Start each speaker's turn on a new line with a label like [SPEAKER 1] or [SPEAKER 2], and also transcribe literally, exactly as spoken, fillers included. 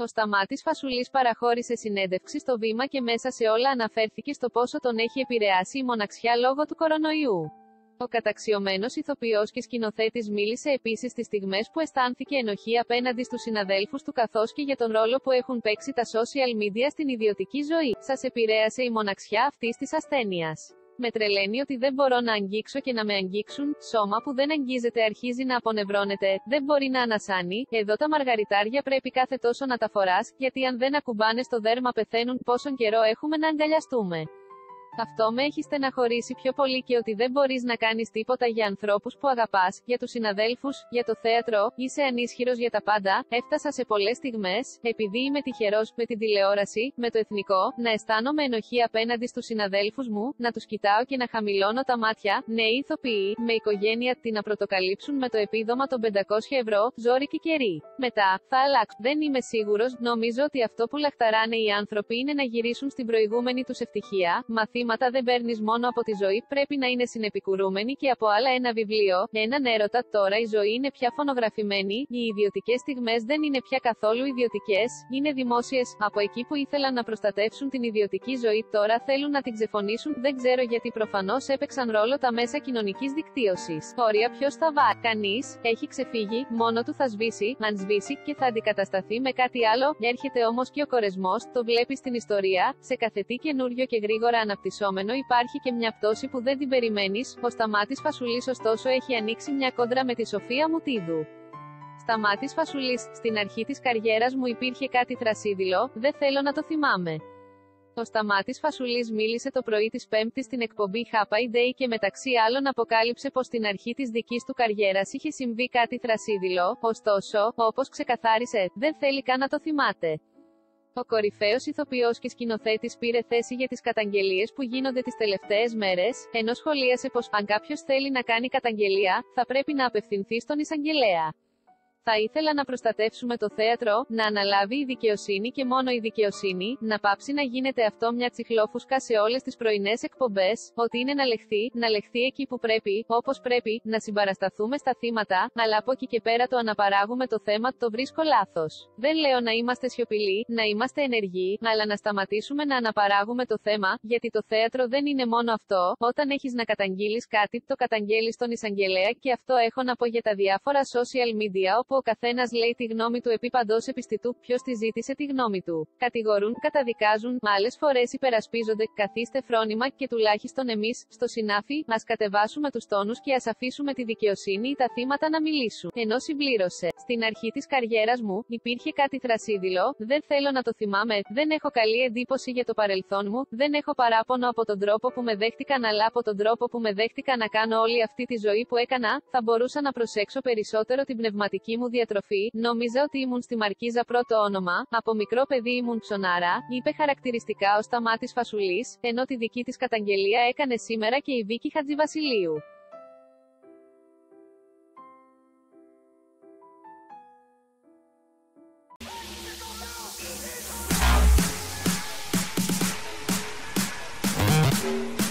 [SPEAKER 1] Ο Σταμάτης Φασουλής παραχώρησε συνέντευξη στο Βήμα και μέσα σε όλα αναφέρθηκε στο πόσο τον έχει επηρεάσει η μοναξιά λόγω του κορονοϊού. Ο καταξιωμένος ηθοποιός και σκηνοθέτης μίλησε επίσης στις στιγμές που αισθάνθηκε ενοχή απέναντι στους συναδέλφους του καθώς και για τον ρόλο που έχουν παίξει τα social media στην ιδιωτική ζωή. Σας επηρέασε η μοναξιά αυτής της ασθένειας. Με τρελαίνει ότι δεν μπορώ να αγγίξω και να με αγγίξουν. Σώμα που δεν αγγίζεται αρχίζει να απονευρώνεται. Δεν μπορεί να ανασάνει. Εδώ τα μαργαριτάρια πρέπει κάθε τόσο να τα φοράς, γιατί αν δεν ακουμπάνε στο δέρμα πεθαίνουν. Πόσον καιρό έχουμε να αγκαλιαστούμε. Αυτό με έχει στεναχωρήσει πιο πολύ και ότι δεν μπορείς να κάνεις τίποτα για ανθρώπους που αγαπάς, για τους συναδέλφους, για το θέατρο, είσαι ανίσχυρος για τα πάντα. Έφτασα σε πολλές στιγμές, επειδή είμαι τυχερός, με την τηλεόραση, με το εθνικό, να αισθάνομαι ενοχή απέναντι στους συναδέλφους μου, να τους κοιτάω και να χαμηλώνω τα μάτια. Νέοι ηθοποιοί, με οικογένεια, τι να πρωτοκαλύψουν με το επίδομα των πεντακόσια ευρώ, ζόρι και καιρή. Μετά, θα αλλάξω. Δεν είμαι σίγουρος, νομίζω ότι αυτό που λαχταράνε οι άνθρωποι είναι να γυρίσουν στην προηγούμενη τους ευτυχία. Μαθήματα δεν παίρνεις μόνο από τη ζωή, πρέπει να είναι συνεπικουρούμενη και από άλλα ένα βιβλίο, έναν έρωτα. Τώρα η ζωή είναι πια φωνογραφημένη, οι ιδιωτικές στιγμές δεν είναι πια καθόλου ιδιωτικές, είναι δημόσιες. Από εκεί που ήθελαν να προστατεύσουν την ιδιωτική ζωή, τώρα θέλουν να την ξεφωνήσουν. Δεν ξέρω γιατί, προφανώς έπαιξαν ρόλο τα μέσα κοινωνικής δικτύωσης. Όρια ποιος θα βάλει. Κανείς, έχει ξεφύγει, μόνο του θα σβήσει, αν σβήσει, και θα αντικατασταθεί με κάτι άλλο. Έρχεται όμως και ο κορεσμός, το βλέπεις στην ιστορία, σε κάθε τι καινούριο και γρήγορα αναπτυσσόμενο υπάρχει και μια πτώση που δεν την περιμένεις. Ο Σταμάτης Φασουλής ωστόσο έχει ανοίξει μια κόντρα με τη Σοφία Μουτίδου. Σταμάτης Φασουλής, στην αρχή της καριέρας μου υπήρχε κάτι θρασίδηλο, δεν θέλω να το θυμάμαι. Ο Σταμάτης Φασουλής μίλησε το πρωί της Πέμπτης στην εκπομπή Happy Day και μεταξύ άλλων αποκάλυψε πως στην αρχή της δικής του καριέρας είχε συμβεί κάτι θρασίδηλο, ωστόσο, όπως ξεκαθάρισε, δεν θέλει καν να το θυμάται. Ο κορυφαίος ηθοποιός και σκηνοθέτης πήρε θέση για τις καταγγελίες που γίνονται τις τελευταίες μέρες, ενώ σχολίασε πως, αν κάποιος θέλει να κάνει καταγγελία, θα πρέπει να απευθυνθεί στον εισαγγελέα. Θα ήθελα να προστατεύσουμε το θέατρο, να αναλάβει η δικαιοσύνη και μόνο η δικαιοσύνη, να πάψει να γίνεται αυτό μια τσιχλόφουσκα σε όλες τις πρωινές εκπομπές, ότι είναι να λεχθεί, να λεχθεί εκεί που πρέπει, όπως πρέπει, να συμπαρασταθούμε στα θύματα, αλλά από εκεί και πέρα το αναπαράγουμε το θέμα, το βρίσκω λάθος. Δεν λέω να είμαστε σιωπηλοί, να είμαστε ενεργοί, αλλά να σταματήσουμε να αναπαράγουμε το θέμα, γιατί το θέατρο δεν είναι μόνο αυτό. Όταν έχεις να καταγγείλεις κάτι, το καταγγέλεις στον εισαγγελέα και αυτό έχω να πω για τα διάφορα social media, όπου ο καθένας λέει τη γνώμη του επί παντός επιστητού, ποιος τη ζήτησε τη γνώμη του. Κατηγορούν, καταδικάζουν, άλλες φορές υπερασπίζονται. Καθίστε φρόνημα και τουλάχιστον εμείς, στο συνάφι, ας κατεβάσουμε τους τόνους και ας αφήσουμε τη δικαιοσύνη ή τα θύματα να μιλήσουν. Ενώ συμπλήρωσε, στην αρχή της καριέρας μου, υπήρχε κάτι θρασίδηλο, δεν θέλω να το θυμάμαι, δεν έχω καλή εντύπωση για το παρελθόν μου, δεν έχω παράπονο από τον τρόπο που με δέχτηκαν, αλλά από τον τρόπο που με δέχτηκαν να κάνω όλη αυτή τη ζωή που έκανα, θα μπορούσα να προσέξω περισσότερο την πνευματική μου διατροφή. Νόμιζα ότι ήμουν στη Μαρκίζα πρώτο όνομα, από μικρό παιδί ήμουν ψωνάρα, είπε χαρακτηριστικά ο Σταμάτης Φασουλής, ενώ τη δική της καταγγελία έκανε σήμερα και η Βίκη Χατζηβασιλείου.
[SPEAKER 2] We'll be right back.